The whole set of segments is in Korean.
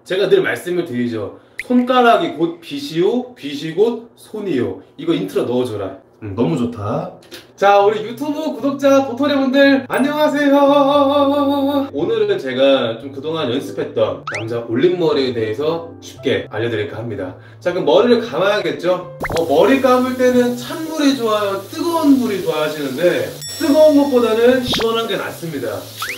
제가 늘 말씀을 드리죠. 손가락이 곧 빛이요, 빛이 곧 손이요. 이거 인트로 넣어줘라. 너무 좋다. 자, 우리 유튜브 구독자 도토리분들 안녕하세요. 오늘은 제가 좀 그동안 연습했던 남자 올림머리에 대해서 쉽게 알려드릴까 합니다. 자, 그럼 머리를 감아야겠죠? 머리 감을 때는 찬 물이 좋아요, 뜨거운 물이 좋아 하시는데 뜨거운 것보다는 시원한 게 낫습니다.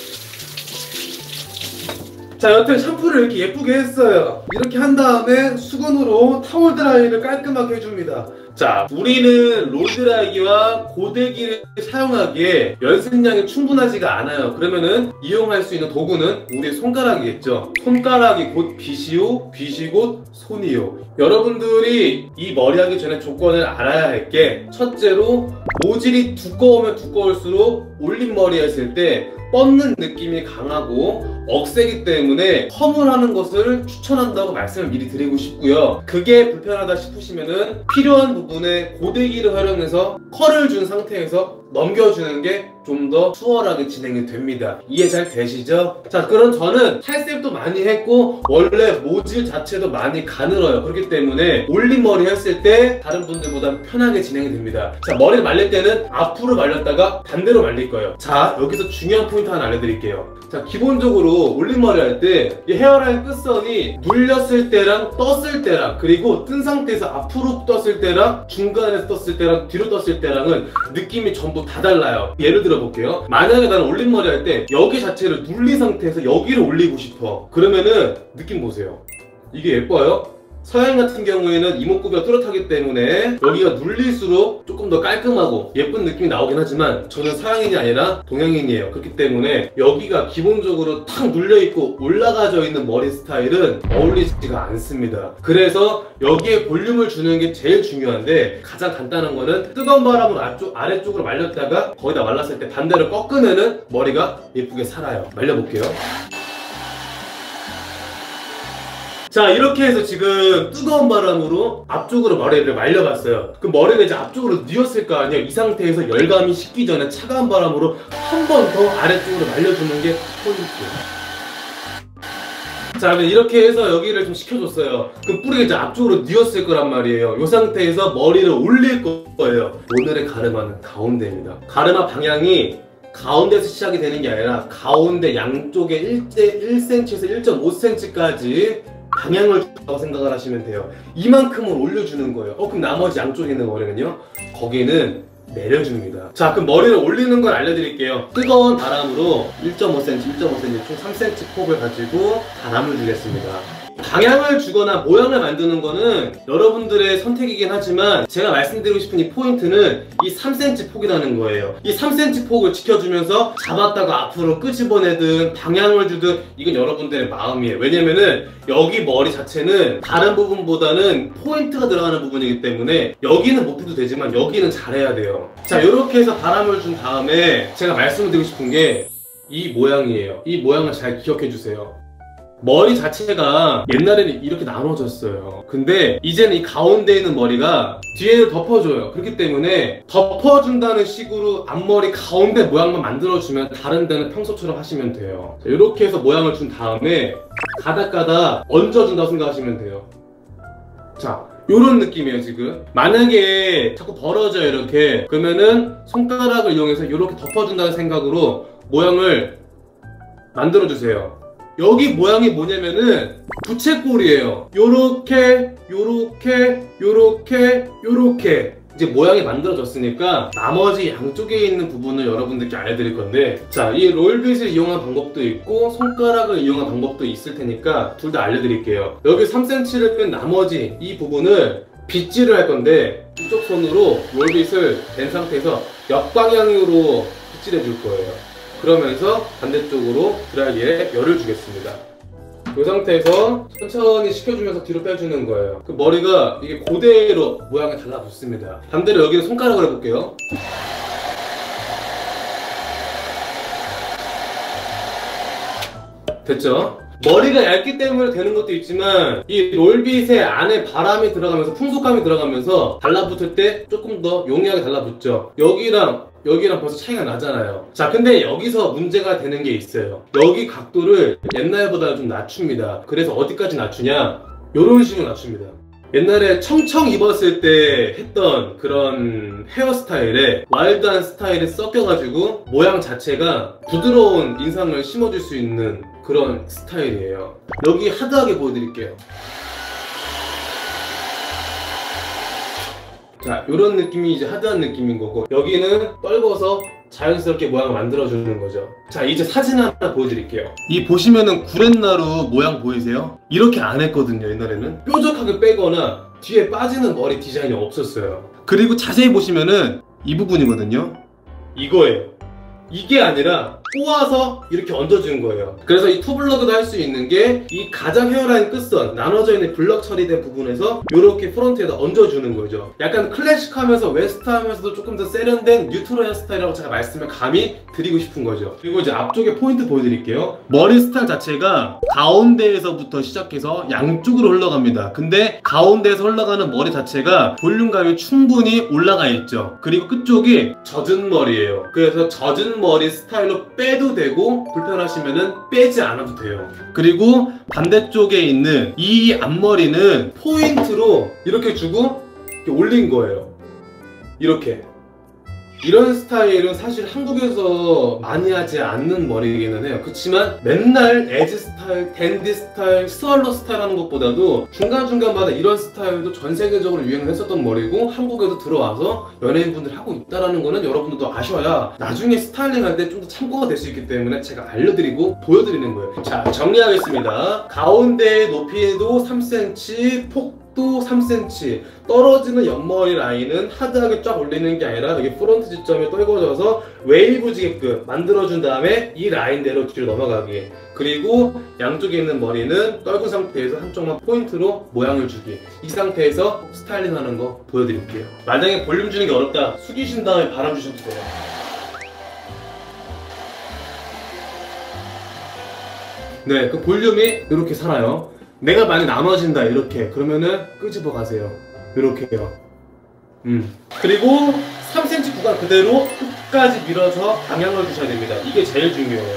자, 여태 샴푸를 이렇게 예쁘게 했어요. 이렇게 한 다음에 수건으로 타월 드라이를 깔끔하게 해줍니다. 자, 우리는 롤드라이기와 고데기를 사용하기에 연습량이 충분하지가 않아요. 그러면은 이용할 수 있는 도구는 우리의 손가락이겠죠. 손가락이 곧 빛이요, 빛이 곧 손이요. 여러분들이 이 머리하기 전에 조건을 알아야 할 게, 첫째로 모질이 두꺼우면 두꺼울수록 올림머리 했을 때 뻗는 느낌이 강하고 억세기 때문에 펌을 하는 것을 추천한다고 말씀을 미리 드리고 싶고요. 그게 불편하다 싶으시면은 필요한 부분에 고데기를 활용해서 컬을 준 상태에서 넘겨주는 게 좀 더 수월하게 진행이 됩니다. 이해 잘 되시죠? 자, 그럼 저는 탈색도 많이 했고 원래 모질 자체도 많이 가늘어요. 그렇기 때문에 올림머리 했을 때 다른 분들보다 편하게 진행이 됩니다. 자, 머리를 말릴 때는 앞으로 말렸다가 반대로 말릴 거예요. 자, 여기서 중요한 포인트 하나 알려드릴게요. 자, 기본적으로 올림머리 할 때 이 헤어라인 끝선이 눌렸을 때랑 떴을 때랑, 그리고 뜬 상태에서 앞으로 떴을 때랑 중간에서 떴을 때랑 뒤로 떴을 때랑은 느낌이 전부 다 달라요. 예를 들어 볼게요. 만약에 나는 올림머리 할 때 여기 자체를 눌린 상태에서 여기를 올리고 싶어. 그러면은 느낌 보세요. 이게 예뻐요? 서양 같은 경우에는 이목구비가 뚜렷하기 때문에 여기가 눌릴수록 조금 더 깔끔하고 예쁜 느낌이 나오긴 하지만 저는 서양인이 아니라 동양인이에요. 그렇기 때문에 여기가 기본적으로 탁 눌려있고 올라가져 있는 머리 스타일은 어울리지가 않습니다. 그래서 여기에 볼륨을 주는 게 제일 중요한데, 가장 간단한 거는 뜨거운 바람으로 아래쪽으로 말렸다가 거의 다 말랐을 때 반대로 꺾으면은 머리가 예쁘게 살아요. 말려볼게요. 자, 이렇게 해서 지금 뜨거운 바람으로 앞쪽으로 머리를 말려봤어요. 그럼 머리가 이제 앞쪽으로 뉘었을 거 아니에요. 이 상태에서 열감이 식기 전에 차가운 바람으로 한 번 더 아래쪽으로 말려주는 게 포인트예요. 자, 그럼 이렇게 해서 여기를 좀 식혀줬어요. 그럼 뿌리가 이제 앞쪽으로 뉘었을 거란 말이에요. 이 상태에서 머리를 올릴 거예요. 오늘의 가르마는 가운데입니다. 가르마 방향이 가운데서 시작이 되는 게 아니라 가운데 양쪽에 1cm에서 1.5cm까지 방향을 준다고 생각을 하시면 돼요. 이만큼을 올려주는 거예요. 그럼 나머지 양쪽에 있는 머리는요? 거기는 내려줍니다. 자, 그럼 머리를 올리는 걸 알려드릴게요. 뜨거운 바람으로 1.5cm, 총 3cm 폭을 가지고 바람을 주겠습니다. 방향을 주거나 모양을 만드는 거는 여러분들의 선택이긴 하지만 제가 말씀드리고 싶은 이 포인트는 이 3cm 폭이라는 거예요. 이 3cm 폭을 지켜주면서 잡았다가 앞으로 끄집어내든 방향을 주든 이건 여러분들의 마음이에요. 왜냐면은 여기 머리 자체는 다른 부분보다는 포인트가 들어가는 부분이기 때문에 여기는 못 해도 되지만 여기는 잘해야 돼요. 자, 이렇게 해서 바람을 준 다음에 제가 말씀을 드리고 싶은 게 이 모양이에요. 이 모양을 잘 기억해 주세요. 머리 자체가 옛날에는 이렇게 나눠졌어요. 근데 이제는 이 가운데 있는 머리가 뒤에를 덮어줘요. 그렇기 때문에 덮어준다는 식으로 앞머리 가운데 모양만 만들어주면 다른 데는 평소처럼 하시면 돼요. 자, 이렇게 해서 모양을 준 다음에 가닥가닥 얹어준다고 생각하시면 돼요. 자, 요런 느낌이에요. 지금 만약에 자꾸 벌어져요 이렇게, 그러면은 손가락을 이용해서 이렇게 덮어준다는 생각으로 모양을 만들어주세요. 여기 모양이 뭐냐면은 부채꼴이에요. 요렇게 요렇게 요렇게 요렇게 이제 모양이 만들어졌으니까 나머지 양쪽에 있는 부분을 여러분들께 알려드릴 건데, 자, 이 롤빗을 이용한 방법도 있고 손가락을 이용한 방법도 있을 테니까 둘 다 알려드릴게요. 여기 3cm를 뺀 나머지 이 부분을 빗질을 할 건데, 이쪽 손으로 롤빗을 댄 상태에서 역방향으로 빗질해 줄 거예요. 그러면서 반대쪽으로 드라이기에 열을 주겠습니다. 이 상태에서 천천히 식혀주면서 뒤로 빼주는 거예요. 그 머리가 이게 그대로 모양이 달라붙습니다. 반대로 여기는 손가락으로 해볼게요. 됐죠? 머리가 얇기 때문에 되는 것도 있지만 이 롤빗의 안에 바람이 들어가면서 풍속감이 들어가면서 달라붙을 때 조금 더 용이하게 달라붙죠. 여기랑 벌써 차이가 나잖아요. 자, 근데 여기서 문제가 되는 게 있어요. 여기 각도를 옛날보다 좀 낮춥니다. 그래서 어디까지 낮추냐? 요런 식으로 낮춥니다. 옛날에 청청 입었을 때 했던 그런 헤어스타일에 와일드한 스타일이 섞여가지고 모양 자체가 부드러운 인상을 심어줄 수 있는 그런 스타일이에요. 여기 하드하게 보여드릴게요. 자, 요런 느낌이 이제 하드한 느낌인 거고, 여기는 떨궈서 자연스럽게 모양을 만들어주는 거죠. 자, 이제 사진 하나 보여드릴게요. 이 보시면은 구렛나루 모양 보이세요? 이렇게 안 했거든요. 옛날에는 뾰족하게 빼거나 뒤에 빠지는 머리 디자인이 없었어요. 그리고 자세히 보시면은 이 부분이거든요. 이거예요. 이게 아니라 꼬아서 이렇게 얹어주는 거예요. 그래서 이 투블럭도 할 수 있는 게 이 가장 헤어라인 끝선 나눠져 있는 블럭 처리된 부분에서 이렇게 프론트에다 얹어주는 거죠. 약간 클래식하면서 웨스트하면서도 조금 더 세련된 뉴트로 헤어스타일이라고 제가 말씀을 감히 드리고 싶은 거죠. 그리고 이제 앞쪽에 포인트 보여드릴게요. 머리 스타일 자체가 가운데에서부터 시작해서 양쪽으로 흘러갑니다. 근데 가운데에서 흘러가는 머리 자체가 볼륨감이 충분히 올라가 있죠. 그리고 끝쪽이 젖은 머리예요. 그래서 젖은 머리 스타일로 빼도 되고 불편하시면은 빼지 않아도 돼요. 그리고 반대쪽에 있는 이 앞머리는 포인트로 이렇게 주고 이렇게 올린 거예요. 이렇게. 이런 스타일은 사실 한국에서 많이 하지 않는 머리이기는 해요. 그렇지만 맨날 에지 스타일, 댄디 스타일, 스월러 스타일 하는 것보다도 중간중간마다 이런 스타일도 전 세계적으로 유행을 했었던 머리고 한국에도 들어와서 연예인분들 하고 있다는 거는 여러분들도 아셔야 나중에 스타일링 할 때 좀 더 참고가 될 수 있기 때문에 제가 알려드리고 보여드리는 거예요. 자, 정리하겠습니다. 가운데 높이도 3cm, 폭도 3cm, 떨어지는 옆머리 라인은 하드하게 쫙 올리는 게 아니라 여기 프론트 지점에 떨궈져서 웨이브 지게끔 만들어준 다음에 이 라인대로 뒤로 넘어가기. 그리고 양쪽에 있는 머리는 떨군 상태에서 한쪽만 포인트로 모양을 주기. 이 상태에서 스타일링 하는 거 보여드릴게요. 만약에 볼륨 주는 게 어렵다, 숙이신 다음에 바람 주셔도 돼요. 네, 그 볼륨이 이렇게 살아요. 내가 많이 나눠진다 이렇게 그러면은 끄집어 가세요. 이렇게요. 그리고 3cm 구간 그대로 끝까지 밀어서 방향을 주셔야 됩니다. 이게 제일 중요해요.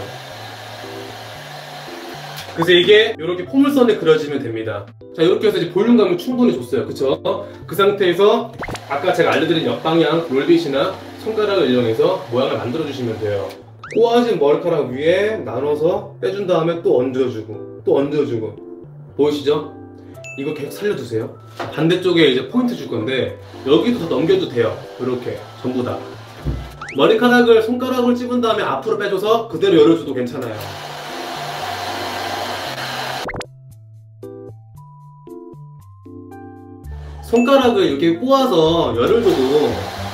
그래서 이게 이렇게 포물선에 그려지면 됩니다. 자, 이렇게 해서 이제 볼륨감을 충분히 줬어요. 그쵸? 그 상태에서 아까 제가 알려드린 옆방향 롤빗이나 손가락을 이용해서 모양을 만들어 주시면 돼요. 꼬아진 머리카락 위에 나눠서 빼준 다음에 또 얹어주고 또 얹어주고. 보이시죠? 이거 계속 살려두세요. 반대쪽에 이제 포인트 줄 건데 여기도 더 넘겨도 돼요. 이렇게 전부 다 머리카락을 손가락을 찝은 다음에 앞으로 빼줘서 그대로 열어줘도 괜찮아요. 손가락을 이렇게 꼬아서 열을 줘도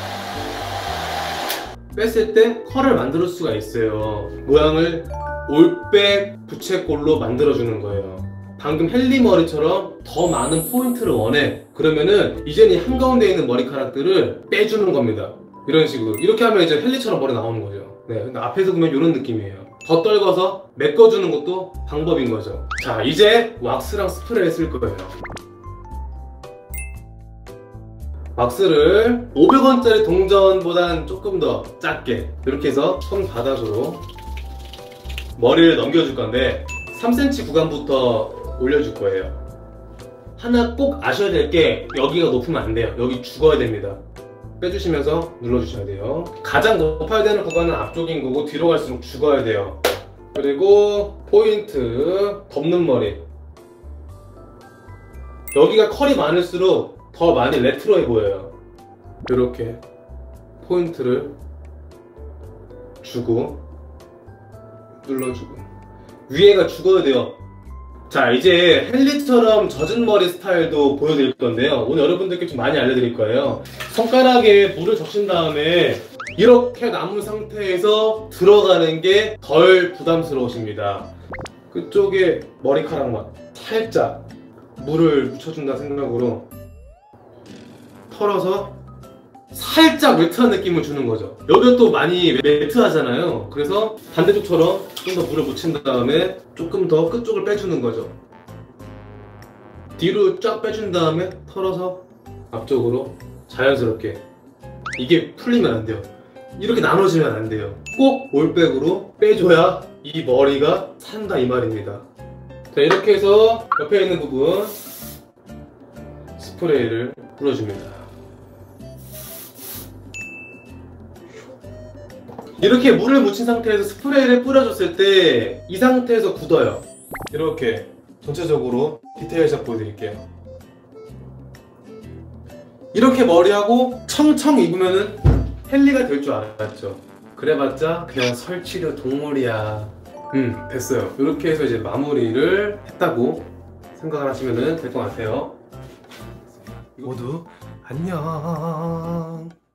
뺐을 때 컬을 만들 수가 있어요. 모양을 올백 부채꼴로 만들어주는 거예요. 방금 헨리 머리처럼 더 많은 포인트를 원해. 그러면은 이제는 이 한가운데 있는 머리카락들을 빼주는 겁니다. 이런 식으로. 이렇게 하면 이제 헨리처럼 머리 나오는 거죠. 네, 근데 앞에서 보면 이런 느낌이에요. 더 떨궈서 메꿔주는 것도 방법인 거죠. 자, 이제 왁스랑 스프레이를 쓸 거예요. 왁스를 500원짜리 동전보단 조금 더 작게 이렇게 해서 손바닥으로 머리를 넘겨줄 건데 3cm 구간부터 올려줄 거예요. 하나 꼭 아셔야 될 게 여기가 높으면 안 돼요. 여기 죽어야 됩니다. 빼주시면서 눌러주셔야 돼요. 가장 높아야 되는 구간은 앞쪽인 거고 뒤로 갈수록 죽어야 돼요. 그리고 포인트 덮는 머리. 여기가 컬이 많을수록 더 많이 레트로해 보여요. 이렇게 포인트를 주고 눌러주고 위에가 죽어야 돼요. 자, 이제 헨리처럼 젖은 머리 스타일도 보여드릴 건데요. 오늘 여러분들께 좀 많이 알려드릴 거예요. 손가락에 물을 적신 다음에 이렇게 남은 상태에서 들어가는 게 덜 부담스러우십니다. 그쪽에 머리카락만 살짝 물을 묻혀준다 생각으로 털어서 살짝 매트한 느낌을 주는 거죠. 여기가 또 많이 매트하잖아요. 그래서 반대쪽처럼 좀 더 물을 묻힌 다음에 조금 더 끝쪽을 빼주는 거죠. 뒤로 쫙 빼준 다음에 털어서 앞쪽으로 자연스럽게. 이게 풀리면 안 돼요. 이렇게 나눠지면 안 돼요. 꼭 올백으로 빼줘야 이 머리가 산다 이 말입니다. 자, 이렇게 해서 옆에 있는 부분 스프레이를 뿌려줍니다. 이렇게 물을 묻힌 상태에서 스프레이를 뿌려줬을 때 이 상태에서 굳어요. 이렇게 전체적으로 디테일샷 보여드릴게요. 이렇게 머리하고 청청 입으면은 헨리가 될 줄 알았죠. 그래봤자 그냥 설치류 동물이야. 됐어요. 이렇게 해서 이제 마무리를 했다고 생각을 하시면 될 것 같아요. 모두 안녕.